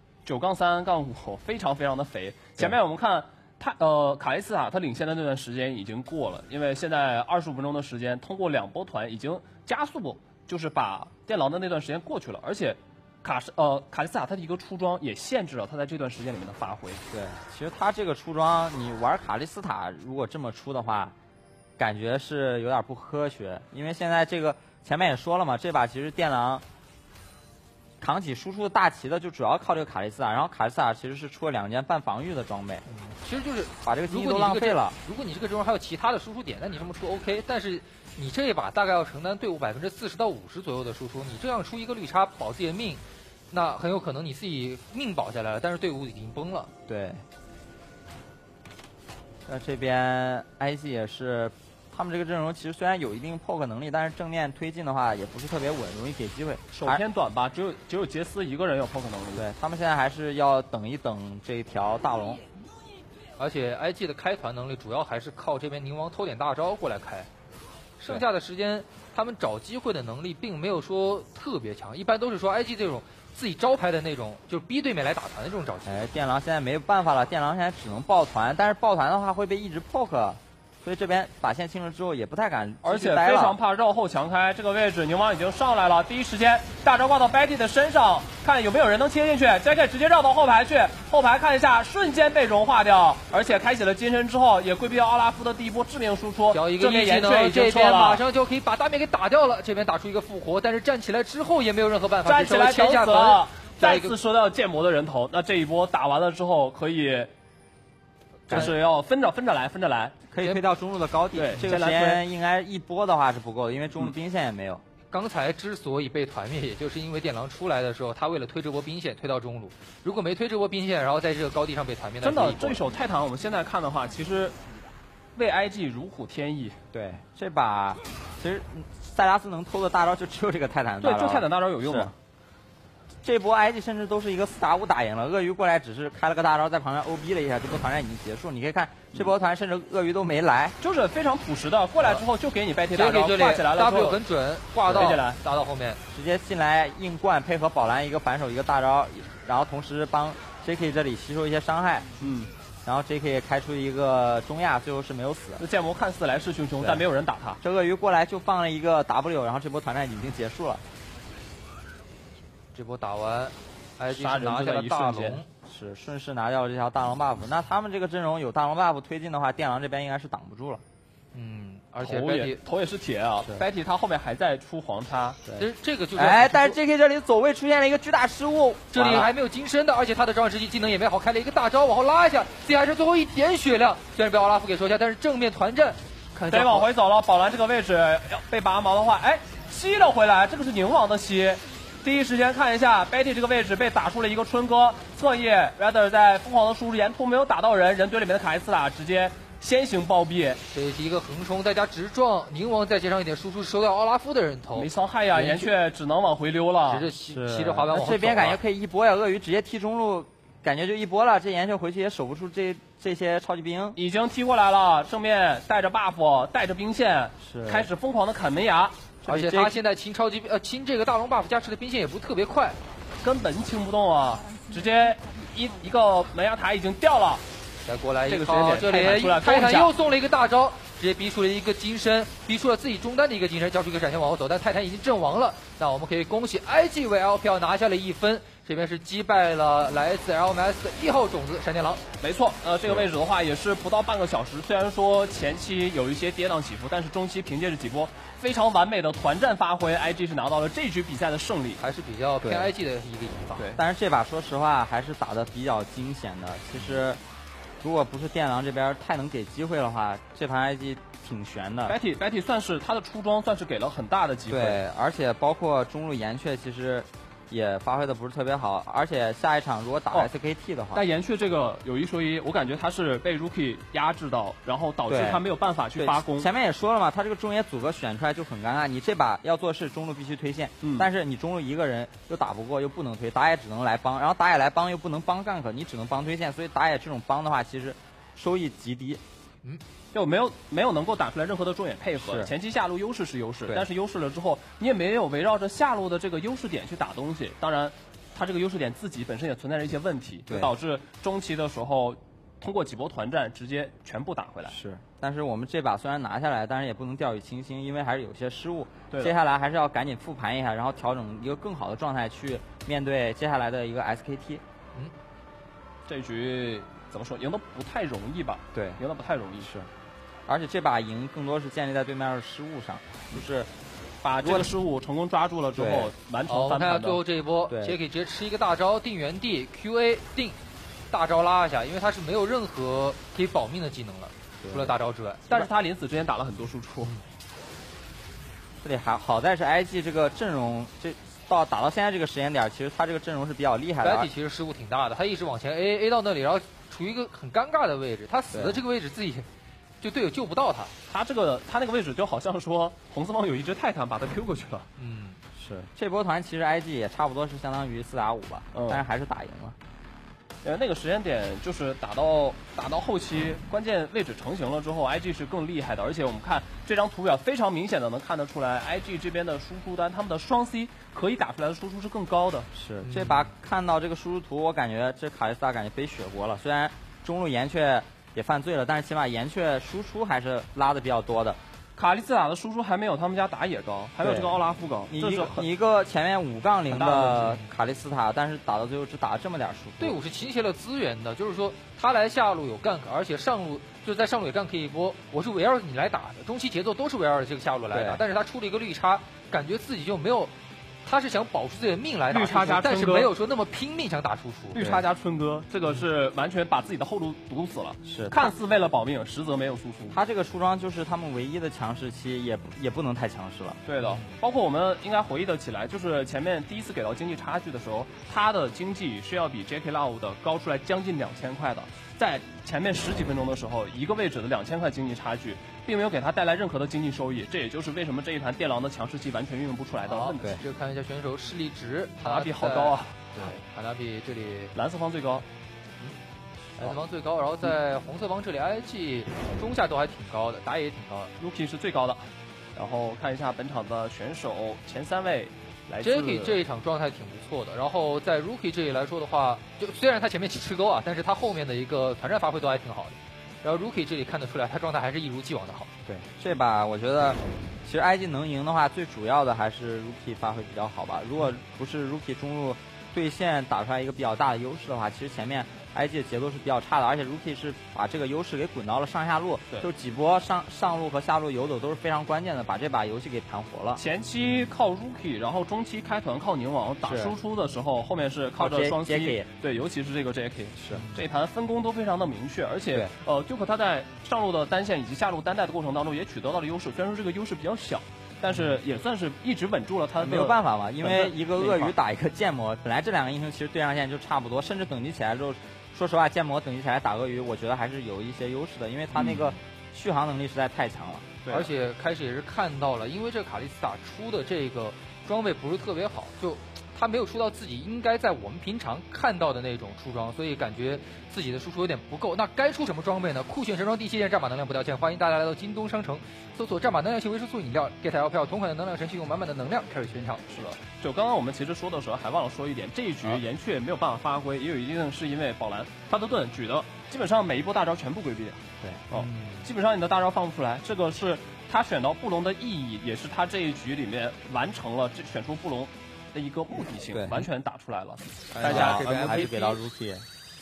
9-3-5，非常非常的肥。前面我们看卡莉斯塔他领先的那段时间已经过了，因为现在25分钟的时间，通过2波团已经加速，就是把电狼的那段时间过去了，而且卡莉斯塔他的一个出装也限制了他在这段时间里面的发挥。 对，其实他这个出装，你玩卡莉斯塔如果这么出的话，感觉是有点不科学，因为现在这个前面也说了嘛，这把其实电狼扛起输出的大旗的就主要靠这个卡莉斯塔，然后卡莉斯塔其实是出了2件半防御的装备， 其实就是把这个经济都浪费了。 如果你这个阵容还有其他的输出点，那你这么出 OK， 但是你这一把大概要承担队伍40%到50%左右的输出，你这样出一个绿叉保自己的命，那很有可能你自己命保下来了，但是队伍已经崩了。 对。那这边 IG 也是，他们这个阵容其实虽然有一定 poke 能力，但是正面推进的话也不是特别稳，容易给机会。 手偏短吧，只有杰斯一个人有 poke 能力。 对他们现在还是要等一等这条大龙。 而且 IG 的开团能力主要还是靠这边宁王偷点大招过来开，剩下的时间他们找机会的能力并没有说特别强，一般都是说 IG 这种自己招牌的那种，就是逼对面来打团的这种找机会。 电狼现在没有办法了，电狼现在只能抱团，但是抱团的话会被一直 poke， 所以这边把线清了之后也不太敢继而且续待了， 非常怕绕后强开。这个位置宁王已经上来了，第一时间大招挂到 Betty 的身上，看有没有人能切进去。Jackie 直接绕到后排去，后排看一下，瞬间被融化掉，而且开启了金身之后，也规避了奥拉夫的第一波致命输出。 交一个技能，这边马上就可以把大面给打掉了。这边打出一个复活，但是站起来之后也没有任何办法， 站起来切下粉，再次收到剑魔的人头。那这一波打完了之后，可以就是要分着来。 可以推到中路的高地。 对， 这个时间应该一波的话是不够的，因为中路兵线也没有。 刚才之所以被团灭，也就是因为电狼出来的时候，他为了推这波兵线推到中路，如果没推这波兵线，然后在这个高地上被团灭， 真的这一手泰坦我们现在看的话，其实为 IG 如虎添翼。 对，这把其实塞拉斯能偷的大招就只有这个泰坦大招。 对，就泰坦大招有用吗？ 这波 IG 甚至都是一个4打5打赢了，鳄鱼过来只是开了个大招在旁边 OB 了一下，这波团战已经结束。你可以看这波团甚至鳄鱼都没来， 就是非常朴实的，过来之后就给你白贴大招，挂起来了之后 W 很准，挂到打到后面， 直接进来硬灌，配合宝蓝一个反手一个大招，然后同时帮 JK 这里吸收一些伤害。然后 JK 也开出一个中亚，最后是没有死。 这剑魔看似来势汹汹，但没有人打他。 这鳄鱼过来就放了一个 W， 然后这波团战已经结束了。 这波打完 ，IG 拿下了大龙， 是顺势拿掉了这条大龙 buff。那他们这个阵容有大龙 buff 推进的话，电狼这边应该是挡不住了。 而且头也是铁啊 ，Betty 他后面还在出黄叉。 其实这个就是但是 JK 这里走位出现了一个巨大失误， 这里还没有金身的，而且他的召唤师技能也没好，开了一个大招往后拉一下 ，C 还是最后一点血量，虽然被奥拉夫给收下，但是正面团战， 得往回走了。宝蓝这个位置要被拔毛的话，吸了回来，这个是宁王的吸。第一时间看一下 Betty 这个位置被打出了一个春哥，侧翼 Rather 在疯狂的输出，沿途没有打到人，人堆里面的卡伊斯塔直接先行暴毙。 这是一个横冲再加直撞，宁王再接上一点输出，收掉奥拉夫的人头， 没伤害呀，岩雀只能往回溜了， 直接骑着滑板往这边感觉可以一波呀，鳄鱼直接踢中路，感觉就一波了，这岩雀回去也守不住这些超级兵， 已经踢过来了，正面带着 buff 带着兵线，开始疯狂的砍门牙。 而且他现在清清这个大龙 buff 加持的兵线也不是特别快， 根本清不动啊！直接一个门牙塔已经掉了， 再过来这个时间点， 这里泰坦又送了一个大招，直接逼出了一个金身，逼出了自己中单的一个金身，交出一个闪现往后走，但泰坦已经阵亡了。那我们可以恭喜 IG 为 LPL 拿下了1分，这边是击败了来自 LMS 的1号种子闪电狼。 没错，这个位置的话也是不到半个小时，虽然说前期有一些跌宕起伏，但是中期凭借着几波非常完美的团战发挥 ，IG 是拿到了这局比赛的胜利， 还是比较偏 IG 的一个赢法。 对， 但是这把说实话还是打得比较惊险的。其实，如果不是电狼这边太能给机会的话，这盘 IG 挺悬的。 Betty 算是他的出装算是给了很大的机会。 对，而且包括中路岩雀其实也发挥的不是特别好，而且下一场如果打 SKT 的话， 但岩雀这个有一说一，我感觉他是被 Rookie 压制到，然后导致他没有办法去发功。 前面也说了嘛，他这个中野组合选出来就很尴尬，你这把要做事中路必须推线，但是你中路一个人又打不过，又不能推，打野只能来帮，然后打野来帮又不能帮 gank， 你只能帮推线，所以打野这种帮的话其实收益极低。 就没有能够打出来任何的中野配合，前期下路优势是优势，但是优势了之后，你也没有围绕着下路的这个优势点去打东西。当然，它这个优势点自己本身也存在着一些问题，就导致中期的时候通过几波团战直接全部打回来。 是，但是我们这把虽然拿下来，但是也不能掉以轻心，因为还是有些失误。接下来还是要赶紧复盘一下，然后调整一个更好的状态去面对接下来的一个 SKT。 这局怎么说，赢得不太容易吧？ 对， 赢得不太容易。 是。而且这把赢更多是建立在对面的失误上，就是把这个失误成功抓住了之后，完成翻盘的。 我看最后这一波，杰克直接吃一个大招定原地 QA 定，大招拉一下，因为他是没有任何可以保命的技能了，除了大招之外。 但是他临死之前打了很多输出。 这里好在是 IG 这个阵容，打到现在这个时间点，其实他这个阵容是比较厉害的。 Betty 其实失误挺大的，他一直往前 A 到那里，然后处于一个很尴尬的位置，他死的这个位置自己。就队友救不到他， 他那个位置就好像说红四方有一只泰坦把他 Q 过去了。 是这波团其实 IG 也差不多是相当于4打5吧，但是还是打赢了。 那个时间点就是打到后期关键位置成型了之后 ，IG 是更厉害的。而且我们看这张图表非常明显的能看得出来 ，IG 这边的输出单他们的双 C 可以打出来的输出是更高的。 是这把看到这个输出图，我感觉这卡莉斯塔感觉背血锅了。虽然中路岩雀也犯罪了，但是起码岩雀输出还是拉的比较多的。 卡莉斯塔的输出还没有他们家打野高，还有这个奥拉夫高。 你一个前面5-0的卡莉斯塔，但是打到最后只打了这么点输出。 队伍是倾斜了资源的，就是说他来下路有 gank， 而且上路就在上路也 gank 一波，我是围绕着你来打的，中期节奏都是围绕着这个下路来打，但是他出了一个绿叉，感觉自己就没有。他是想保住自己的命来打绿叉加但是没有说那么拼命想打输出。 绿叉加春哥，这个是完全把自己的后路堵死了。 是， 看似为了保命，实则没有输出。 他这个出装就是他们唯一的强势期，也不能太强势了。 对的，包括我们应该回忆得起来，就是前面第一次给到经济差距的时候，他的经济是要比 JK Love 的高出来将近2000块的。 在前面10几分钟的时候，一个位置的2000块经济差距，并没有给他带来任何的经济收益，这也就是为什么这一盘电狼的强势期完全运用不出来的问题。 就看一下选手视力值， 卡纳比好高啊！ 对，卡纳比这里蓝色方最高。 蓝色方最高，然后在红色方这里 IG 中下都还挺高的，打野也挺高的 ，Rookie 是最高的。然后看一下本场的选手前3位 ，Jacky 这一场状态挺不错的。然后在 Rookie 这里来说的话，就虽然他前面起吃钩啊，但是他后面的一个团战发挥都还挺好的。然后 Rookie 这里看得出来，他状态还是一如既往的好。 对，这把我觉得其实 IG 能赢的话，最主要的还是 Rookie 发挥比较好吧。如果不是 Rookie 中路对线打出来一个比较大的优势的话，其实前面IG 的节奏是比较差的，而且 Rookie 是把这个优势给滚到了上下路，就几波上路和下路游走都是非常关键的，把这把游戏给盘活了。 前期靠 Rookie， 然后中期开团靠宁王，打输出的时候后面是靠着双 C， 对，尤其是这个 Jacky， 是这一盘分工都非常的明确，而且Duke 他在上路的单线以及下路单带的过程当中也取得到了优势，虽然说这个优势比较小。但是也算是一直稳住了他的， 没有办法嘛，因为一个鳄鱼打一个剑魔，本来这两个英雄其实对上线就差不多，甚至等级起来之后，说实话，剑魔等级起来打鳄鱼，我觉得还是有一些优势的，因为他那个续航能力实在太强了。 而且开始也是看到了，因为这卡莉斯塔出的这个装备不是特别好，就他没有出到自己应该在我们平常看到的那种出装，所以感觉自己的输出有点不够。那该出什么装备呢？酷炫神装第7件战马能量不掉线，欢迎大家来到京东商城，搜索战马能量型维生素饮料 ，get 钞票同款的能量神器，用满满的能量开始全场。 是的，就刚刚我们其实说的时候还忘了说一点，这一局岩雀没有办法发挥，也有一定是因为宝蓝他的盾举的基本上每一波大招全部规避。 对， 基本上你的大招放不出来，这个是他选到布隆的意义，也是他这一局里面完成了选出布隆的一个目的性，完全打出来了。 大家这边还是给到 Rookie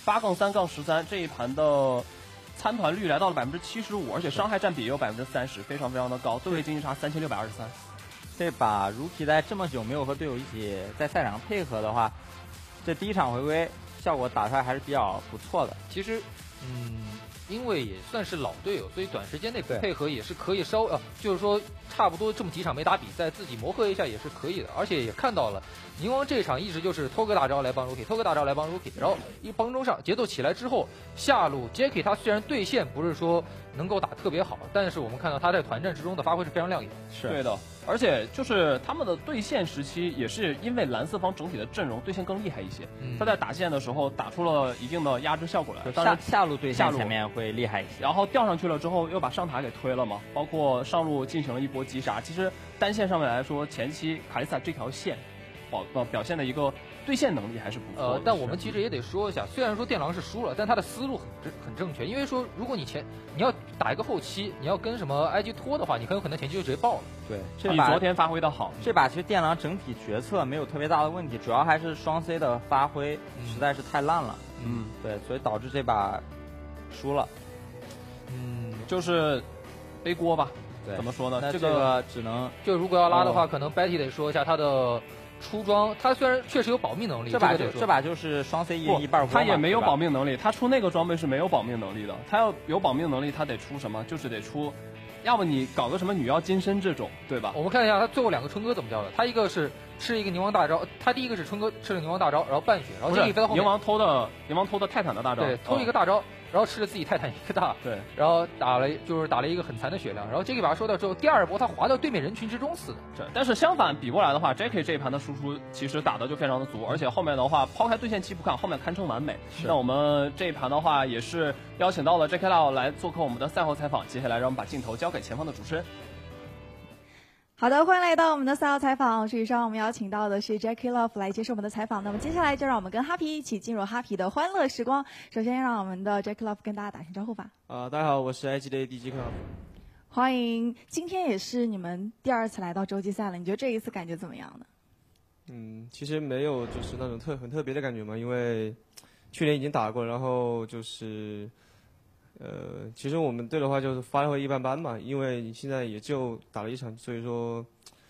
8-3-13这一盘的参团率来到了75%，而且伤害占比也有30%，非常非常的高，对位经济差3623。 这把 Rookie 在这么久没有和队友一起在赛场上配合的话，这第一场回归效果打出来还是比较不错的。 其实，因为也算是老队友，所以短时间内配合也是可以就是说差不多这么几场没打比赛，自己磨合一下也是可以的。而且也看到了宁王这一场一直就是偷个大招来帮 Rookie， 偷个大招来帮 Rookie， 然后一帮中上节奏起来之后，下路 Jacky 他虽然对线不是说能够打特别好，但是我们看到他在团战之中的发挥是非常亮眼。 是对的，而且就是他们的对线时期也是因为蓝色方整体的阵容对线更厉害一些，他在打线的时候打出了一定的压制效果来。当然下路对线前面会厉害一些， 然后吊上去了之后又把上塔给推了嘛，包括上路进行了一波击杀。其实单线上面来说，前期卡莉萨这条线表现的一个对线能力还是不错的。 但我们其实也得说一下，虽然说电狼是输了，但他的思路很正确。因为说，如果你要打一个后期，你要跟什么 IG 拖的话，你很有可能前期就直接爆了。 对， 比昨天发挥的好。 这把其实电狼整体决策没有特别大的问题，主要还是双 C 的发挥实在是太烂了。对，所以导致这把输了。 就是背锅吧。 对， 怎么说呢？ 这个只能如果要拉的话，可能 Betty 得说一下他的出装。他虽然确实有保命能力， 这把就是双 C 一半锅， 他也没有保命能力。他出那个装备是没有保命能力的。他要有保命能力，他得出什么？就是得出，要么你搞个什么女妖金身这种，对吧？ 我们看一下他最后2个春哥怎么掉的。他一个是吃一个宁王大招，他第一个是春哥吃了宁王大招，然后半血，然后这一飞到后面。 宁王偷的泰坦的大招， 对，偷一个大招。然后吃了自己泰坦一个大， 对， 然后打了一个很残的血量，然后 Jacky 把他收掉之后，第2波他滑到对面人群之中死的。 但是相反比过来的话 ，Jacky 这一盘的输出其实打的就非常的足，而且后面的话抛开对线期不看，后面堪称完美。那我们这一盘的话也是邀请到了 Jacky Lau 来做客我们的赛后采访，接下来让我们把镜头交给前方的主持人。 好的，欢迎来到我们的赛后采访。这一上我们邀请到的是 Jacky Love 来接受我们的采访。那么接下来就让我们跟哈皮一起进入哈皮的欢乐时光。首先让我们的 Jacky Love 跟大家打声招呼吧。 大家好，我是 IG 的 DG Club。 欢迎，今天也是你们第2次来到洲际赛了，你觉得这一次感觉怎么样呢？ 其实没有就是那种很特别的感觉嘛，因为去年已经打过，然后就是其实我们队的话就是发挥一般般嘛，因为现在也就打了1场，所以说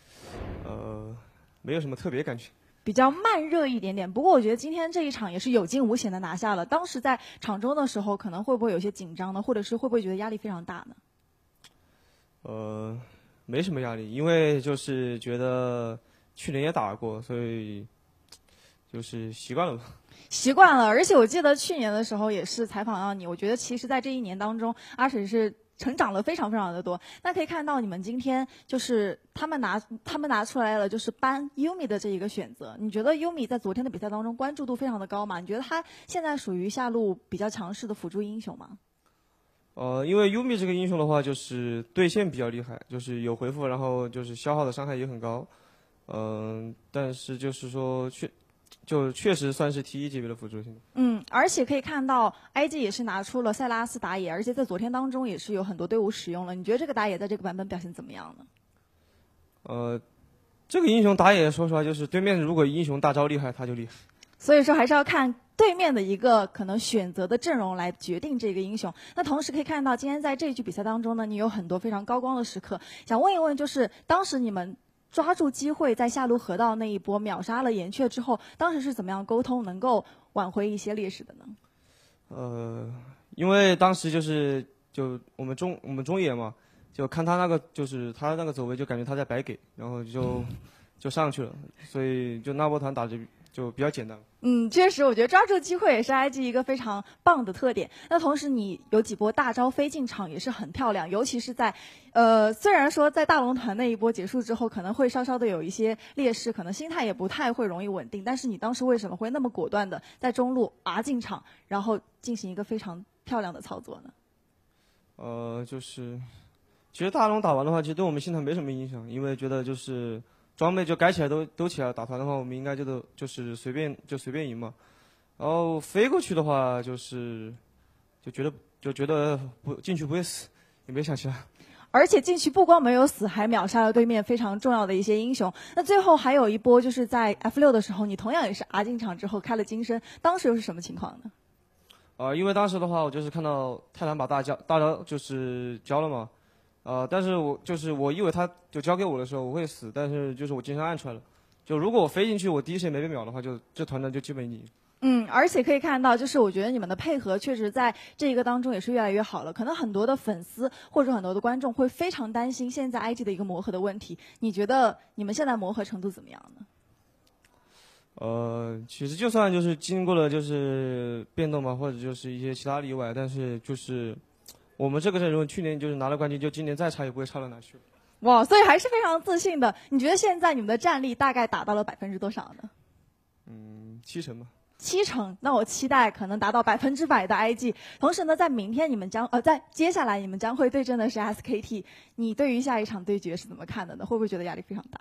没有什么特别感觉， 比较慢热一点点。不过我觉得今天这一场也是有惊无险的拿下了。当时在场中的时候，可能会不会有些紧张呢？或者是会不会觉得压力非常大呢？ 没什么压力，因为就是觉得去年也打过，所以就是习惯了吧。 习惯了，而且我记得去年的时候也是采访到你，我觉得其实在这一年当中，阿水是成长了非常非常的多。那可以看到你们今天就是他们拿出来了，就是ban Yuumi 的这一个选择。你觉得 Yuumi 在昨天的比赛当中关注度非常的高吗？你觉得他现在属于下路比较强势的辅助英雄吗？ 因为 Yuumi 这个英雄的话，就是对线比较厉害，就是有回复，然后就是消耗的伤害也很高。但是就是说确实算是 T1级别的辅助现在。 而且可以看到 IG 也是拿出了塞拉斯打野，而且在昨天当中也是有很多队伍使用了。你觉得这个打野在这个版本表现怎么样呢？ 这个英雄打野，说实话就是对面如果英雄大招厉害，他就厉害。 所以说还是要看对面的一个可能选择的阵容来决定这个英雄。那同时可以看到今天在这一局比赛当中呢，你有很多非常高光的时刻。想问一问，就是当时你们抓住机会在下路河道那一波秒杀了岩雀之后，当时是怎么样沟通能够挽回一些劣势的呢？ 因为当时就我们中野嘛，就看他那个就是他那个走位，就感觉他在白给，然后就上去了，所以就那波团打着就比较简单。 确实，我觉得抓住机会也是 IG 一个非常棒的特点。那同时，你有几波大招飞进场也是很漂亮，尤其是在，虽然说在大龙团那一波结束之后，可能会稍稍的有一些劣势，可能心态也不太会容易稳定。但是你当时为什么会那么果断的在中路进场，然后进行一个非常漂亮的操作呢？ 其实大龙打完的话，其实对我们心态没什么影响，因为觉得就是装备就改起来都起来了，打团的话我们应该就是随便赢嘛。然后飞过去的话，就觉得不进去不会死，也没想其他。 而且进去不光没有死，还秒杀了对面非常重要的一些英雄。那最后还有一波就是在 F6的时候，你同样也是进场之后开了金身，当时又是什么情况呢？ 因为当时的话，我就是看到泰坦把大招就是交了嘛。但是我以为他就交给我的时候我会死，但是就是我金身按出来了，就如果我飞进去我第一时间没被秒的话，就这团战就基本赢。 而且可以看到，就是我觉得你们的配合确实在这一个当中也是越来越好了。可能很多的粉丝或者很多的观众会非常担心现在 IG 的一个磨合的问题，你觉得你们现在磨合程度怎么样呢？ 其实就算就是经过了就是变动嘛，或者就是一些其他例外，但是就是我们这个阵容去年就是拿了冠军，就今年再差也不会差到哪去。 哇，所以还是非常自信的。你觉得现在你们的战力大概达到了多少呢 ？70%吧。 70%，那我期待可能达到100%的 IG。同时呢，在明天你们在接下来你们将会对阵的是 SKT， 你对于下一场对决是怎么看的呢？会不会觉得压力非常大？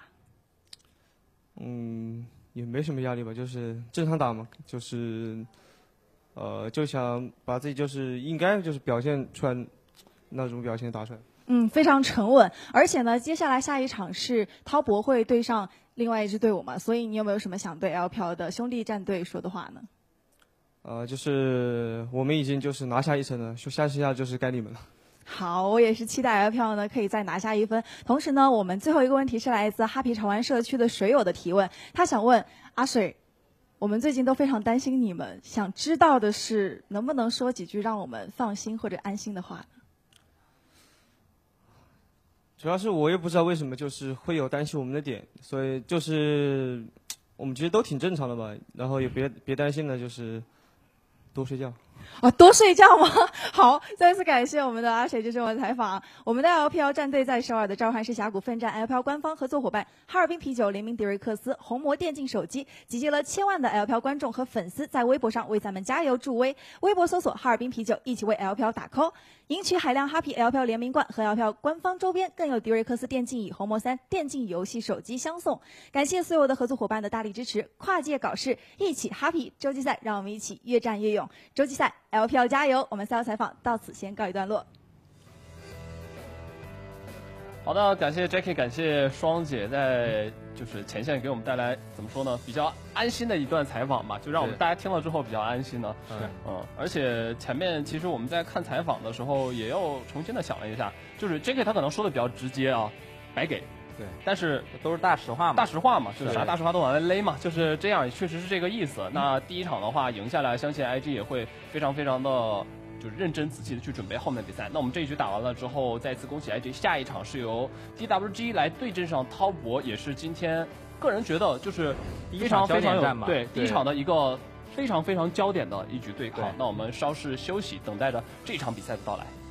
也没什么压力吧，就是正常打嘛，就是就想把自己就是应该就是表现出来那种表现打出来。 非常沉稳。而且呢，接下来下一场是滔博会对上另外一支队伍嘛，所以你有没有什么想对 LPL 的兄弟战队说的话呢？ 就是我们已经就是拿下1城了，下就是该你们了。 好，我也是期待 LPL 呢可以再拿下1分。同时呢，我们最后一个问题是来自哈皮潮玩社区的水友的提问，他想问阿水，我们最近都非常担心你们，想知道的是能不能说几句让我们放心或者安心的话呢？ 主要是我也不知道为什么就是会有担心我们的点，所以就是我们其实都挺正常的吧，然后也别担心了，就是多睡觉。 多睡觉吗？好，再次感谢我们的阿水接受我们的采访。我们的 LPL 战队在首尔的召唤师峡谷奋战 LPL 官方合作伙伴哈尔滨啤酒、联名迪瑞克斯、红魔电竞手机，集结了1000万的 LPL 观众和粉丝在微博上为咱们加油助威。微博搜索哈尔滨啤酒，一起为 LPL 打 call， 赢取海量哈皮 LPL 联名冠和 LPL 官方周边，更有迪瑞克斯电竞椅、红魔3电竞游戏手机相送。感谢所有的合作伙伴的大力支持，跨界搞事，一起哈皮洲际赛，让我们一起越战越勇。洲际赛 LPL 加油！我们赛后采访到此先告一段落。 好的，感谢 Jackie， 感谢双姐在就是前线给我们带来怎么说呢，比较安心的一段采访吧，就让我们大家听了之后比较安心呢。而且前面其实我们在看采访的时候也又重新的想了一下，就是 Jackie 他可能说的比较直接啊，白给。 对， 但是都是大实话嘛， 大实话嘛，就是啥大实话都往外勒嘛，就是这样，确实是这个意思。那第一场的话赢下来，相信 IG 也会非常非常的就是认真仔细的去准备后面的比赛。那我们这一局打完了之后，再次恭喜 IG， 下一场是由 DWG 来对阵上滔博，也是今天个人觉得就是非常非常有对第一场的一个非常非常焦点的一局对抗。 对那我们稍事休息，等待着这场比赛的到来。